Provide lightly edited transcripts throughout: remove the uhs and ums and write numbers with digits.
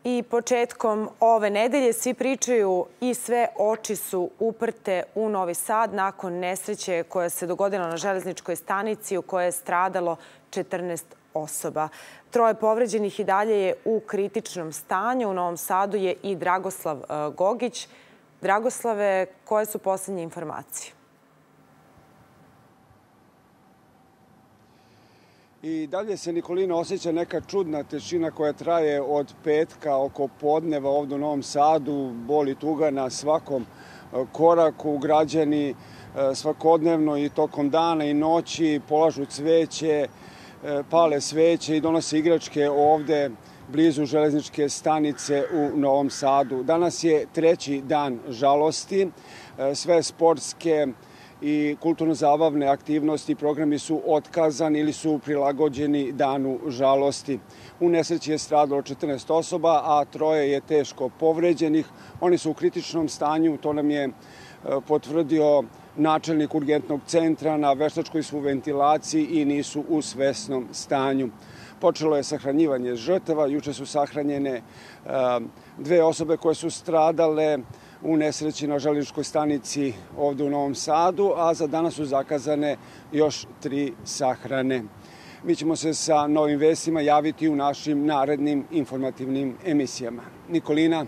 I početkom ove nedelje svi pričaju i sve oči su uprte u Novi Sad nakon nesreće koja se dogodila na železničkoj stanici u kojoj je stradalo 14 osoba. 3 povređenih i dalje je u kritičnom stanju. U Novom Sadu je i Dragoslav Gogić. Dragoslave, koje su posljednje informacije? I dalje se, Nikolina, osjeća neka čudna tišina koja traje od petka oko podneva ovdje u Novom Sadu. Bol i tuga na svakom koraku. Građani svakodnevno i tokom dana i noći polažu cveće, pale sveće i donose igračke ovdje blizu železničke stanice u Novom Sadu. Danas je 3. dan žalosti. Sve sportske i kulturno-zabavne aktivnosti i programi su otkazani ili su prilagođeni danu žalosti. U nesreći je stradalo 14 osoba, a 3 je teško povređenih. Oni su u kritičnom stanju, to nam je potvrdio načelnik urgentnog centra, na veštačkoj su ventilaciji i nisu u svesnom stanju. Počelo je sahranjivanje žrtava. Juče su sahranjene 2 osobe koje su stradale u nesreći na železničkoj stanici ovdje u Novom Sadu, a za danas su zakazane još 3 sahrane. Mi ćemo se sa novim vestima javiti u našim narednim informativnim emisijama. Nikolina.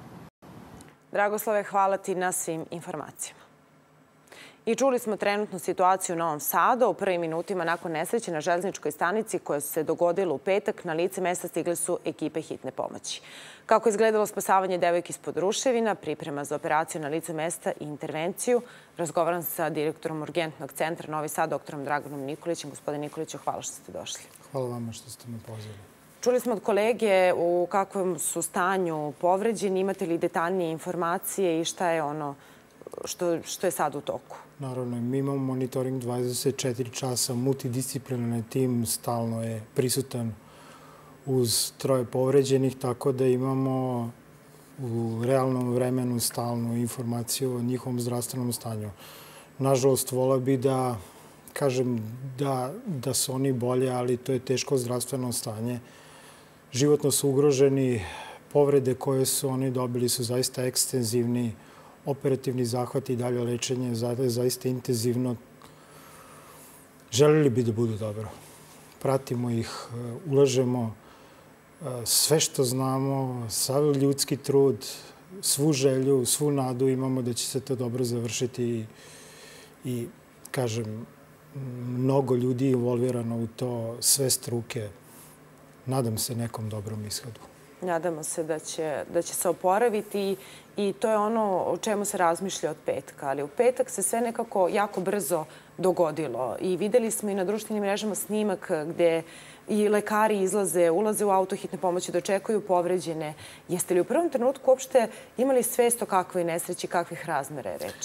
Dragoslave, hvala ti na svim informacijama. I čuli smo trenutnu situaciju u Novom Sadu. U prvim minutima nakon nesreće na železničkoj stanici koja se dogodila u petak, na lice mesta stigle su ekipe hitne pomoći. Kako je izgledalo spasavanje devojke ispod ruševina, priprema za operaciju na licu mesta i intervenciju, razgovaram sa direktorom urgentnog centra Novi Sad, doktorom Draganom Nikolićem. Gospodine Nikoliću, hvala što ste došli. Hvala vama što ste me pozvali. Čuli smo od kolege u kakvom su stanju povređeni. Imate li detaljnije informacije i šta je ono što je sad u toku? Naravno, mi imamo monitoring 24 časa, multidisciplinarni tim stalno je prisutan uz 3 povređenih, tako da imamo u realnom vremenu stalnu informaciju o njihovom zdravstvenom stanju. Nažalost, vola bi da kažem da su oni bolje, ali to je teško zdravstveno stanje. Životno su ugroženi, povrede koje su oni dobili su zaista ekstenzivni, operativni zahvat i dalje lečenje je zaista intenzivno. Želeli bi da budu dobro. Pratimo ih, ulažemo sve što znamo, sav ljudski trud, svu želju, svu nadu imamo da će se to dobro završiti i kažem, mnogo ljudi je involvirano u to, sve struke. Nadam se nekom dobrom ishodu. Nadamo se da će se oporaviti i to je ono o čemu se razmišlja od petka. Ali u petak se sve nekako jako brzo dogodilo i videli smo i na društvenim mrežama snimak gdje i lekari ulaze u auto hitne pomoći, dočekuju povređene. Jeste li u prvom trenutku uopšte imali svest o kakvoj nesreći, kakvih razmera je reč?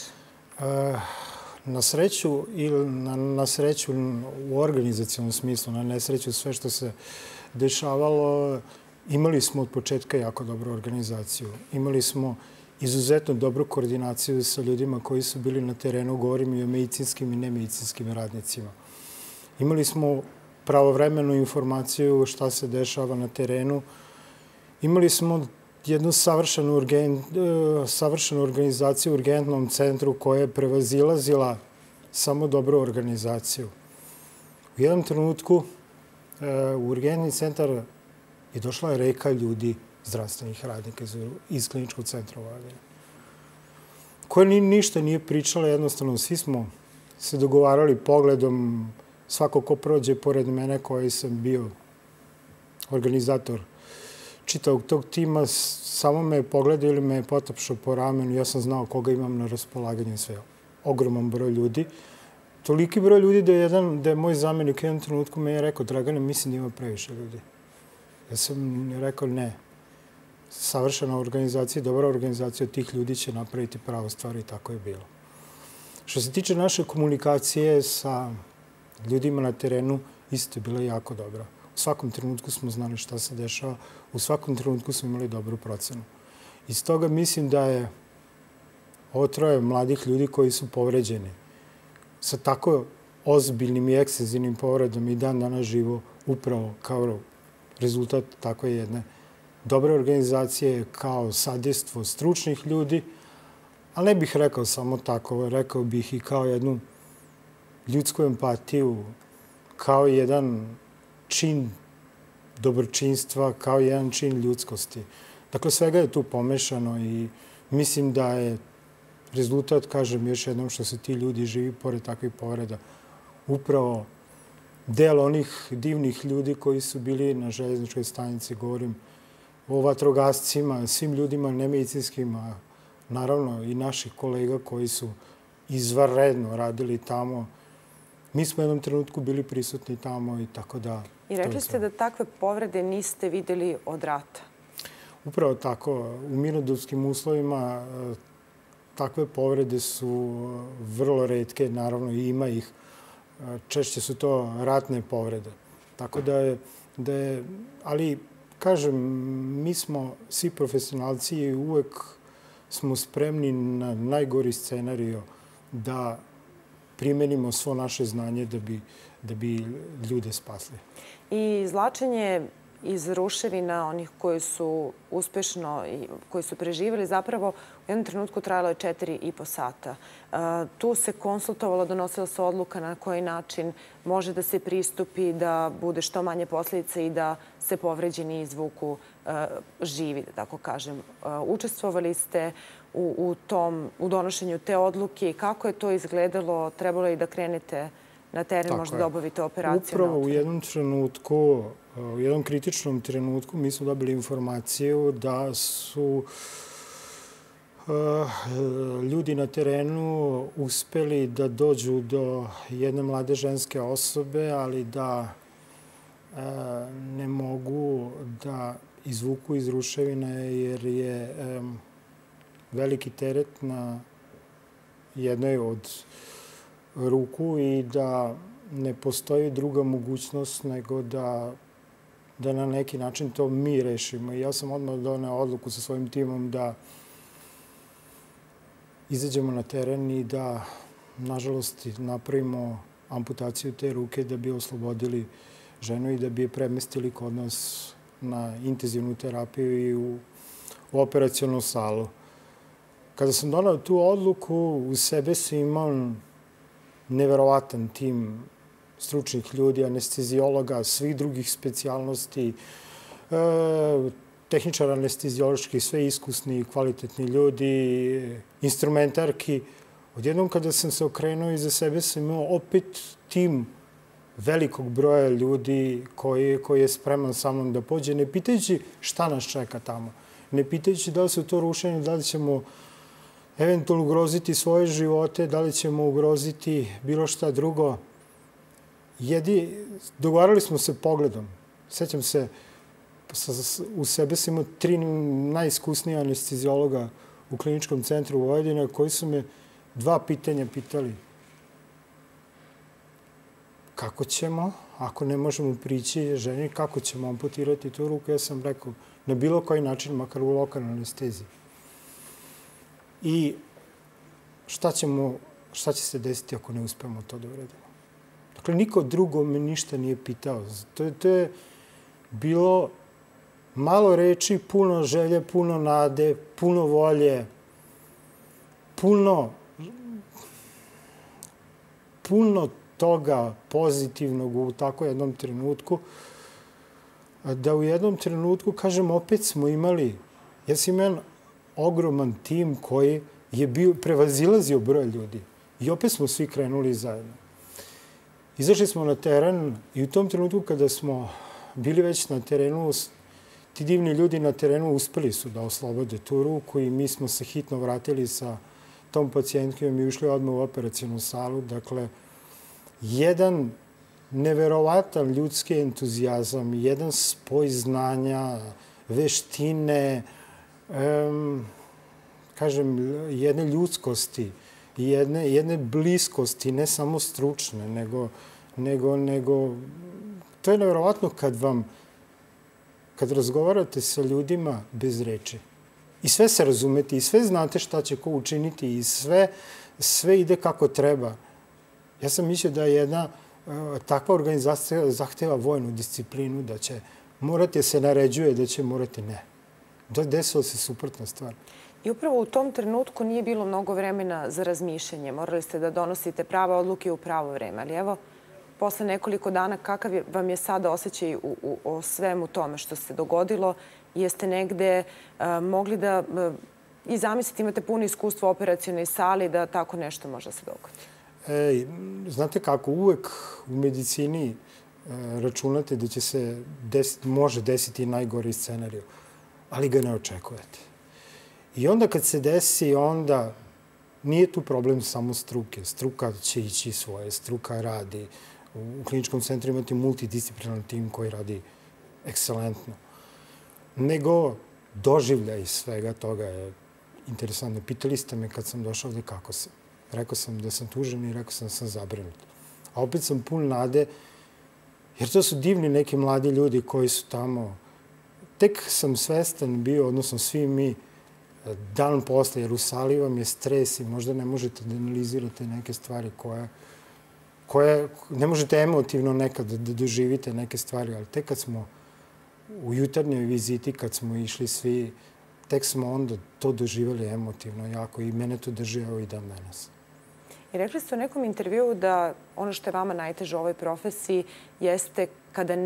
Na sreću u organizacijalnom smislu, na nesreću sve što se dešavalo, imali smo od početka jako dobru organizaciju. Imali smo izuzetno dobru koordinaciju sa ljudima koji su bili na terenu, govorim i o medicinskim i nemedicinskim radnicima. Imali smo pravovremenu informaciju šta se dešava na terenu. Imali smo jednu savršenu organizaciju u urgentnom centru koja je prevazilazila samo dobru organizaciju. U jednom trenutku u urgentni centar je došla reka ljudi, zdravstvenih radnika iz kliničkog centra Vojvodine, koja ništa nije pričala, jednostavno svi smo se dogovarali pogledom, svako ko prođe pored mene koji sam bio organizator čitavog tog tima, samo me je pogledao ili me je potapšao po ramenu, ja sam znao koga imam na raspolaganju sve. Ogroman broj ljudi. Toliki broj ljudi da je moj zamjenik u jednom trenutku me je rekao, Dragane, mislim da ima previše ljudi. Ja sam rekao ne. Savršena organizacija, dobra organizacija od tih ljudi će napraviti pravo stvar i tako je bilo. Što se tiče naše komunikacije sa ljudima na terenu, isto je bila jako dobra. U svakom trenutku smo znali šta se dešava, u svakom trenutku smo imali dobru procenu. Iz toga mislim da je ovo 3 mladih ljudi koji su povređeni sa tako ozbiljnim i ekstenzivnim povredom i dan danas živo upravo kao rezultat takve jedne dobre organizacije, kao sadejstvo stručnih ljudi, ali ne bih rekao samo tako, rekao bih i kao jednu ljudsku empatiju, kao jedan čin dobročinstva, kao jedan čin ljudskosti. Dakle, svega je tu pomešano i mislim da je rezultat, kažem još jednom, što se ti ljudi živi pored takvih povreda, upravo del onih divnih ljudi koji su bili na željezničkoj stanici, govorim o vatrogascima, svim ljudima nemedicinskim, naravno i naših kolega koji su izvanredno radili tamo. Mi smo u jednom trenutku bili prisutni tamo i tako da... I rekli ste da takve povrede niste vidjeli od rata. Upravo tako. U mirnodopskim uslovima takve povrede su vrlo retke, naravno i ima ih. Češće su to ratne povrede. Tako da je... Ali, kažem, mi smo svi profesionalci i uvek smo spremni na najgori scenario da primenimo svo naše znanje da bi ljude spasli. I izvlačenje iz ruševina onih koji su uspešno i koji su preživjeli zapravo u jednom trenutku trajalo je 4,5 sata. Tu se konsultovalo, donosila se odluka na koji način može da se pristupi, da bude što manje posljedica i da se povređeni izvuku živi, da tako kažem. Učestvovali ste u donošenju te odluke i kako je to izgledalo? Trebalo je da krenete na teren, možda da obavite operaciju? Upravo u jednom trenutku, u jednom kritičnom trenutku mi smo dobili informaciju da su ljudi na terenu uspeli da dođu do jedne mlade ženske osobe, ali da ne mogu da izvuku iz ruševine jer je veliki teret na jednoj od ruku i da ne postoji druga mogućnost nego da na neki način to mi rešimo. I ja sam odmah doneo odluku sa svojim timom da izađemo na teren i da, nažalost, napravimo amputaciju te ruke da bi oslobodili ženu i da bi je premestili kod nas na intenzivnu terapiju i u operacionu salu. Kada sam donao tu odluku, u sebe sam imao neverovatan tim stručnih ljudi, anestezijologa, svih drugih specijalnosti, tehničara anestezijoloških, sve iskusni i kvalitetni ljudi, instrumentarki. Odjednom kada sam se okrenuo iza sebe sam imao opet tim velikog broja ljudi koji je spreman sa mnom da pođe, ne pitajući šta nas čeka tamo. Ne pitajući da li su to rušenje, da li ćemo eventualno ugroziti svoje živote, da li ćemo ugroziti bilo šta drugo. Dogovarali smo se pogledom. Sjećam se, u sebe sam imao 3 najiskusnija anestezijologa u kliničkom centru Vojvodine koji su me 2 pitanja pitali. Kako ćemo, ako ne možemo prići ženi, kako ćemo amputirati tu ruku? Ja sam rekao, na bilo koji način, makar u lokalnoj anesteziji. I šta će se desiti ako ne uspemo to da uradimo? Dakle, niko drugo me ništa nije pitao. To je bilo malo reči, puno želje, puno nade, puno volje, puno toga pozitivnog u tako jednom trenutku, da u jednom trenutku, kažem, opet smo imali, ja sam imao ogroman tim koji je prevazilazio broj ljudi. I opet smo svi krenuli zajedno. Izašli smo na teren i u tom trenutku kada smo bili već na terenu, ti divni ljudi na terenu uspeli su da oslobode tu ruku i mi smo se hitno vratili sa tom pacijentkom i ušli odmah u operacionu salu. Dakle, jedan neverovatan ljudski entuzijazam, jedan spoj znanja, veštine, kažem, jedne ljudskosti, jedne bliskosti, ne samo stručne, nego to je neverovatno kad razgovarate sa ljudima bez reči. I sve se razumete, i sve znate šta će ko učiniti, i sve ide kako treba. Ja sam mislio da jedna takva organizacija zahteva vojnu disciplinu, da će morati se naređuje, da će morati ne. Desila se suprotna stvar. I upravo u tom trenutku nije bilo mnogo vremena za razmišljanje. Morali ste da donosite prave odluke u pravo vreme. Ali evo, posle nekoliko dana, kakav vam je sada osjećaj o svemu tome što se dogodilo? Jeste negde mogli da i zamislite, imate puno iskustva u operacionoj sali, da tako nešto može se dogodi? Znate kako, uvek u medicini računate da će se može desiti najgori scenariju, ali ga ne očekujete. I onda kad se desi, onda nije tu problem samo struke. Struka će ići svoje, struka radi. U kliničkom centru imate multidisciplinarni tim koji radi ekscelentno. Nego doživljaj svega toga je interesantno. Pitali ste me kad sam došao ovde kako sam. Rekao sam da sam tužan i rekao sam da sam zabrinut. A opet sam pun nade, jer to su divni neki mladi ljudi koji su tamo. Tek sam svestan bio, odnosno svi mi, dan posle, jer u sali vam je stres i možda ne možete da analizirate neke stvari koje ne možete emotivno nekad da doživite neke stvari, ali tek kad smo u jutarnjoj viziti, kad smo išli svi, tek smo onda to doživjeli emotivno jako i mene to drži evo i dan danas. I rekli ste u nekom intervjuu da ono što je vama najteže u ovoj profesiji jeste kada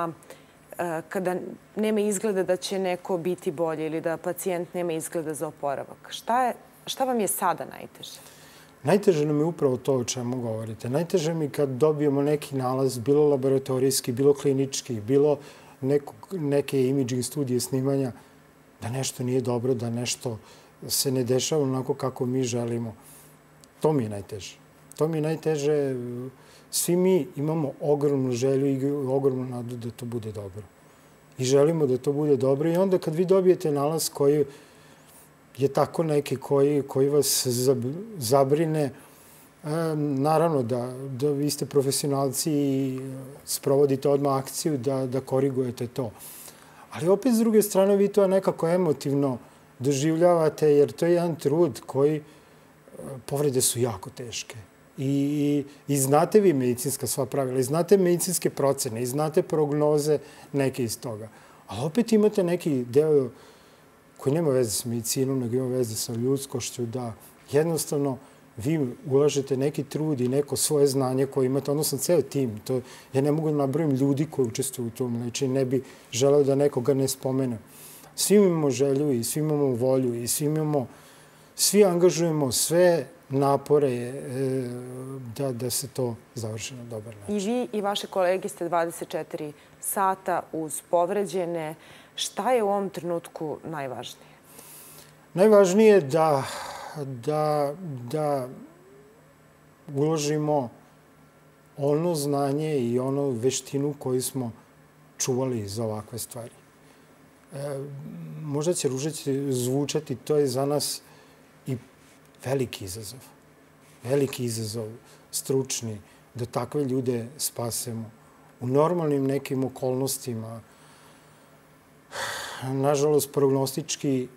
nema izgleda da će neko biti bolje ili da pacijent nema izgleda za oporavak. Šta vam je sada najteže? Najteže nam je upravo to o čemu govorite. Najteže mi kad dobijemo neki nalaz, bilo laboratorijski, bilo klinički, bilo neke imaging studije snimanja, da nešto nije dobro, da nešto se ne dešava onako kako mi želimo. To mi je najteže. To mi je najteže. Svi mi imamo ogromnu želju i ogromnu nadu da to bude dobro. I želimo da to bude dobro. I onda kad vi dobijete nalaz koji je tako neki koji vas zabrine, naravno da vi ste profesionalci i sprovodite odmah akciju da korigujete to. Ali opet s druge strane vi to nekako emotivno doživljavate jer to je jedan trud koji povrede su jako teške. I znate vi medicinska sva pravila, i znate medicinske procene, i znate prognoze neke iz toga. Ali opet imate neki deo koji nema veze s medicinom, nego ima veze sa ljudskošću, da jednostavno vi ulažete neki trud i neko svoje znanje koje imate, odnosno ceo tim. Ja ne mogu da nabrojim ljudi koji učestvuju u tom, znači ne bi želeo da nekoga ne spomene. Svi imamo želju i svi imamo volju i svi angažujemo sve napore da se to završi na dobar način. I vi i vaše kolege ste 24 sata uz povređene. Šta je u ovom trenutku najvažnije? Najvažnije je da uložimo ono znanje i ono veštinu koju smo čuvali za ovakve stvari. Možda će zvučati, to je za nas i veliki izazov. Veliki izazov, stručni, da takve ljude spasemo. U normalnim nekim okolnostima, nažalost, prognostički,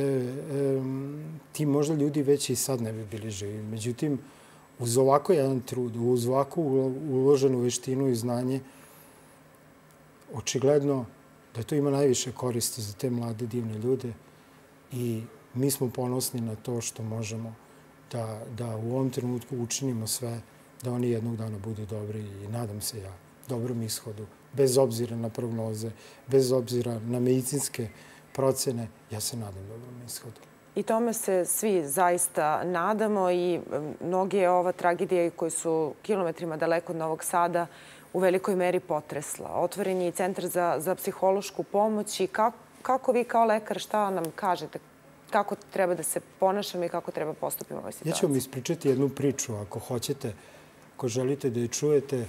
ti možda ljudi već i sad ne bi bili živi. Međutim, uz ovako jedan trud, uz ovako uloženu veštinu i znanje, očigledno da to ima najviše koristi za te mlade, divne ljude i mi smo ponosni na to što možemo da u ovom trenutku učinimo sve da oni jednog dana budu dobri i nadam se ja dobrom ishodu, bez obzira na prognoze, bez obzira na medicinske procene, ja se nadam dobrom ishodu. I tome se svi zaista nadamo i mnoge ova tragedija koji su kilometrima daleko od Novog Sada u velikoj meri potresla. Otvoren je i Centar za psihološku pomoć i kako vi kao lekar šta nam kažete? Kako treba da se ponašamo i kako treba postupimo u ovoj situaciji? Ja ću vam ispričati jednu priču, ako hoćete, ako želite da je čujete.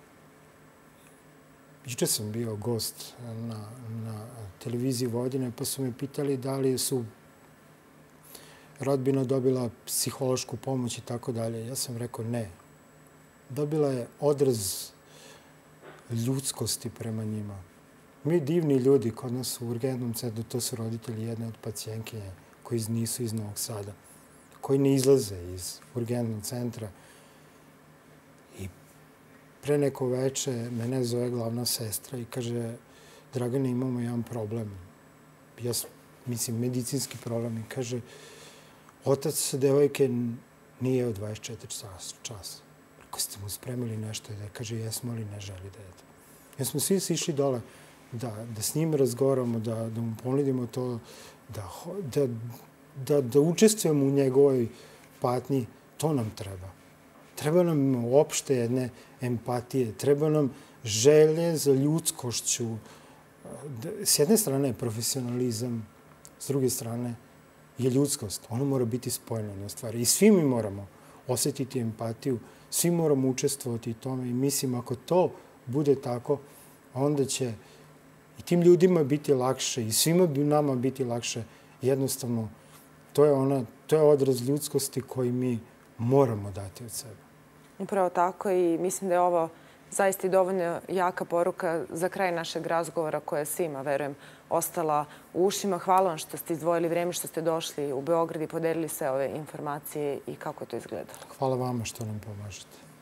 Juče sam bio gost na televiziji Vojvodine, pa su me pitali da li su rodbina dobila psihološku pomoć i tako dalje. Ja sam rekao ne. Dobila je odraz ljudskosti prema njima. Mi divni ljudi kod nas u urgentnom centru, to su roditelji jedne od pacijentkinja koji nisu iz Novog Sada, koji ne izlaze iz urgentnog centra. I pre neko veče mene zove glavna sestra i kaže: Dragane, imamo jedan problem. Ja mislim, medicinski problem. I kaže, otac devojke nije jeo 24 časa. Ako ste mu spremili nešto da kaže jesmo, ali ne želi da jede. Jer smo svi išli dole da s njim razgovaramo, da mu ponudimo to, da učestvujemo u njegovoj patnji. To nam treba. Treba nam uopšte jedne empatije. Treba nam želje za ljudskošću. S jedne strane je profesionalizam, s druge strane je ljudskost. Ono mora biti spojeno na stvari. I svi mi moramo osjetiti empatiju, svi moramo učestvovati u tome i mislim ako to bude tako, onda će i tim ljudima biti lakše i svima bi nama biti lakše. Jednostavno, to je odraz ljudskosti koji mi moramo dati od sebe. Upravo tako i mislim da je ovo zaista i dovoljno jaka poruka za kraj našeg razgovora koja je svima, verujem, ostala u ušima. Hvala vam što ste izdvojili vreme, što ste došli u Beograd i podelili sve ove informacije i kako to izgleda. Hvala vama što nam pomažete.